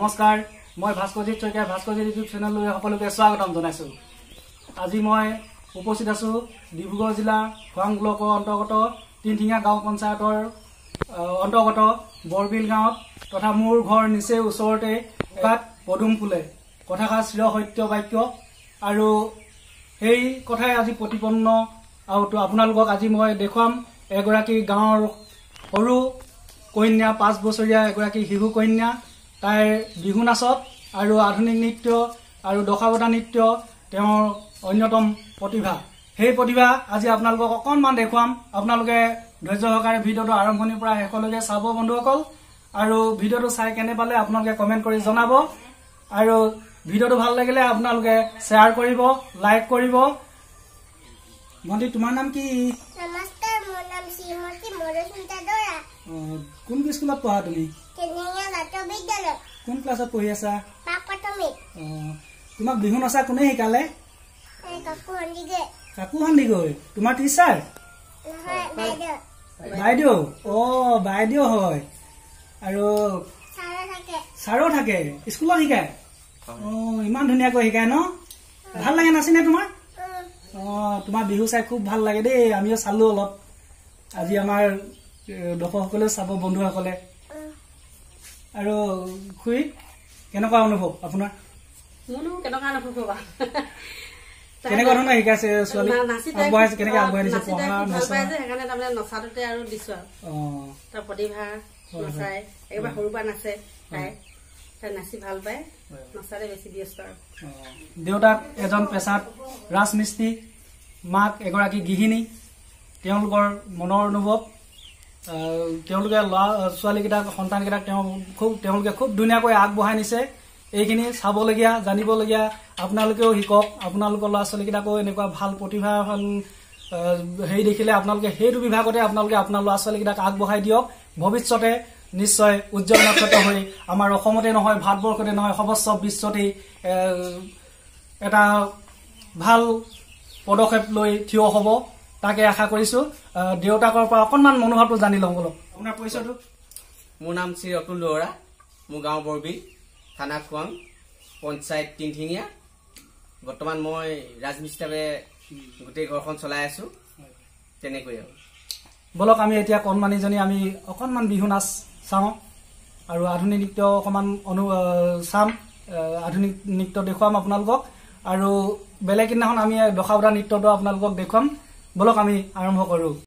নমস্কাৰ মই ভাস্কৰজিৎ শইকীয়া ভাস্কৰজিৎ ইউটিউব চেনেললৈ সকলোকে স্বাগতম জনাইছো। আজি মই উপস্থিত আছো ডিব্ৰুগড় জিলা খোৱাং ব্লকৰ অন্তৰ্গত তিনঠিঙা গাঁও পঞ্চায়তৰ অন্তৰ্গত বৰবিল গাঁৱত তথা মোৰ ঘৰ নিচে ওচৰতে একাত পদুম ফুলে কথাষাৰ চিৰ সত্য বাক্য আৰু সেই কথাই আজি প্ৰতিপন্ন আৰু আপোনালোকক আজি মই দেখুৱাম এগৰাকী গাঁৱৰ সৰু কন্যা 5 বছৰীয়া এগৰাকী শিশু কন্যা তাইৰ বিহু নাচত আৰু আধুনিক নৃত্য আৰু দশাবতা নৃত্য তেওঁৰ অন্যতম প্ৰতিভা। সেই প্ৰতিভা আজি আপোনালোকক অকণমান দেখুৱাম। আপোনালোকে ধৈৰ্য সহকাৰে ভিডিঅ'টো আৰম্ভণিৰ পৰা শেষলৈকে চাব বন্ধুসকল, আৰু ভিডিঅ'টো চাই কেনে পালে আপোনালোকে কমেণ্ট কৰি জনাব, আৰু ভিডিঅ'টো ভাল লাগিলে আপোনালোকে শ্বেয়াৰ কৰিব, লাইক কৰিব। ভণ্টি, তোমাৰ নাম কি? নমস্কাৰ, মোৰ নাম শ্ৰীমতী মধুস্মিতা দৰা। কোন স্কুলত পঢ়া তুমি? তিনিঙীয়া জাতীয় বিদ্যালয়। কোন ক্লাছত পঢ়ি আছা? প্ৰাথমিক। তোমাক বিহু নচা কোনে শিকালে? কাকু সন্দিগে। কাকু সন্দিগৈ তোমাৰ টিচাৰ? নহয়, বাইদেউ। বাইদেউ? বাইদেউ হয়। আৰু ছাৰো থাকে স্কুলত শিকায়? ইমান ধুনীয়াকৈ শিকায় ন? ভাল লাগে নাচিনে তোমাৰ? তোমাৰ বিহু চাই খুব ভাল লাগে দেই, আমিও চালো অলপ। আজি আমাৰ দৰ্শকসকলেও চাব, বন্ধুসকলে। আৰু খুৰী, কেনেকুৱা অনুভৱ আপোনাৰ? মোৰনো কেনেকুৱা অনুভৱ হবা, কেনেকুৱা ধৰণৰ শিকাইছে ছোৱালী? আগবঢ়াইছে কেনেকে আগবঢ়াই দিছে পঢ়া ভাল পাই যে সেইকাৰণে তাৰমানে নচাটোতে আৰু দিছো আৰু তাৰ প্ৰতিভা নচাই একেবাৰে সৰুৰ পৰা নাচে তাই নাচি ভাল পায়, নচালে বেছি ব্যস্ত আৰু। দেউতাক এজন পেছাত ৰাজমিস্ত্ৰী, মাক এগৰাকী গৃহিণী। তেওঁলোকৰ মনৰ অনুভৱ, তেওঁলোকে ল'ৰা ছোৱালীকেইটাক সন্তানকেইটাক তেওঁলোকে খুব ধুনীয়াকৈ আগবঢ়াই নিছে। এইখিনি চাবলগীয়া, জানিবলগীয়া। আপোনালোকেও শিকক, আপোনালোকৰ ল'ৰা ছোৱালীকেইটাকো এনেকুৱা ভাল প্ৰতিভা হেৰি দেখিলে আপোনালোকে সেইটো বিভাগতে আপোনালোকে আপোনাৰ ল'ৰা ছোৱালীকেইটাক আগবঢ়াই দিয়ক। ভৱিষ্যতে নিশ্চয় উজ্জ্বল নক্ষত্ৰ হৈ আমাৰ অসমতে নহয়, ভাৰতবৰ্ষতে নহয়, সমগ্ৰ বিশ্বতেই এটা ভাল পদক্ষেপ লৈ থিয় হ'ব, তাকে আশা কৰিছো। দেউতাকৰ পৰা অকণমান মনোভাৱটো জানি লওঁ অলপ। আপোনাৰ পৰিচয়টো? মোৰ নাম শ্ৰী অতুল দুৱৰা, মোৰ গাঁও বৰবিল, থানা খোৱাং, পঞ্চায়ত তিনঠিঙীয়া। বৰ্তমান মই ৰাজমিস্ত্ৰীভাৱে গোটেই ঘৰখন চলাই আছো। তেনেকৈ আৰু বলক আমি এতিয়া কণমানিজনী আমি অকণমান বিহু নাচ চাওঁ আৰু আধুনিক নৃত্য অকণমান চাম, আধুনিক নৃত্য দেখুৱাম আপোনালোকক, আৰু বেলেগ দিনাখন আমি দশাবতা নৃত্যটো আপোনালোকক দেখুৱাম। বলক আমি আৰম্ভ কৰোঁ।